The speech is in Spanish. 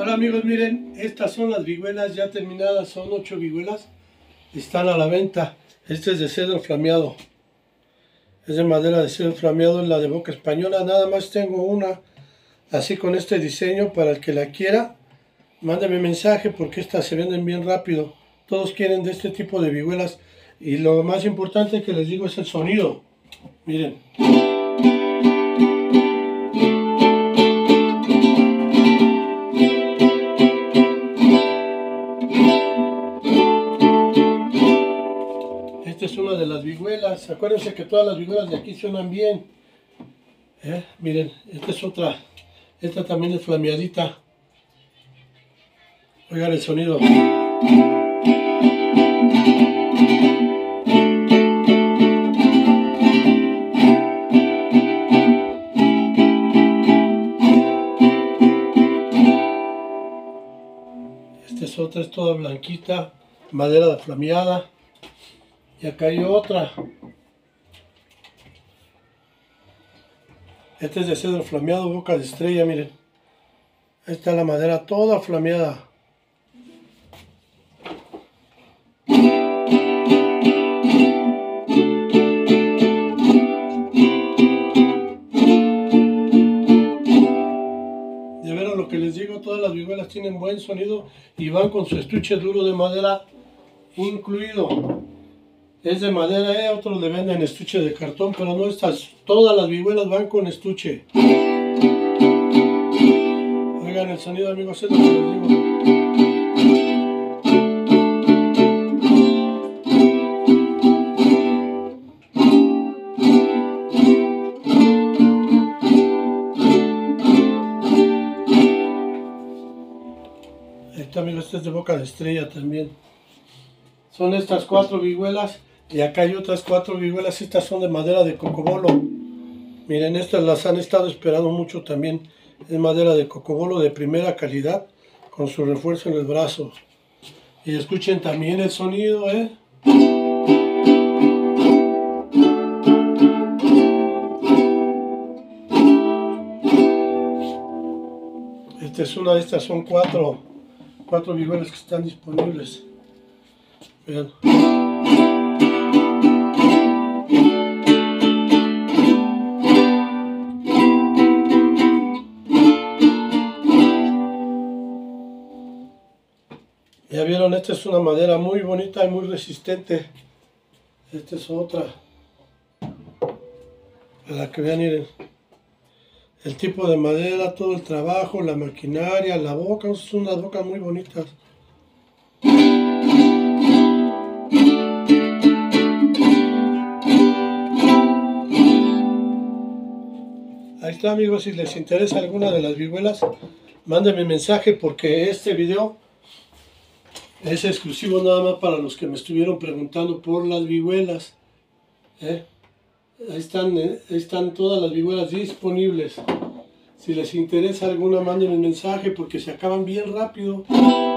Hola amigos, miren, estas son las vihuelas ya terminadas, son 8 vihuelas, están a la venta. Este es de cedro flameado, es de madera de cedro flameado, es la de boca española. Nada más tengo una así con este diseño. Para el que la quiera, mándame mensaje porque estas se venden bien rápido. Todos quieren de este tipo de vihuelas y lo más importante que les digo es el sonido. Miren. Esta es una de las vihuelas. Acuérdense que todas las vihuelas de aquí suenan bien. Miren, esta es otra. Esta también es flameadita. Oigan el sonido. Esta es otra, es toda blanquita, madera flameada. Y acá hay otra. Este es de cedro flameado, boca de estrella, miren. Ahí está la madera toda flameada. De veras lo que les digo, todas las vihuelas tienen buen sonido y van con su estuche duro de madera incluido. Es de madera, otros le venden estuche de cartón, pero no estas, todas las vihuelas van con estuche. Oigan el sonido, amigos, es lo que les digo. Este, amigos, este es de boca de estrella también. Son estas 4 vihuelas. Y acá hay otras 4 vihuelas. Estas son de madera de cocobolo. Miren, estas las han estado esperando mucho también. Es madera de cocobolo de primera calidad, con su refuerzo en el brazo. Y escuchen también el sonido, Esta es una de estas, son 4 vihuelas que están disponibles. Vean. Ya vieron, esta es una madera muy bonita y muy resistente. Esta es otra. Para que vean, miren. El tipo de madera, todo el trabajo, la maquinaria, la boca, son unas bocas muy bonitas. Ahí está, amigos, si les interesa alguna de las vihuelas, mándenme mensaje porque este video es exclusivo nada más para los que me estuvieron preguntando por las vihuelas. Ahí están todas las vihuelas disponibles. Si les interesa alguna, mándenme mensaje porque se acaban bien rápido.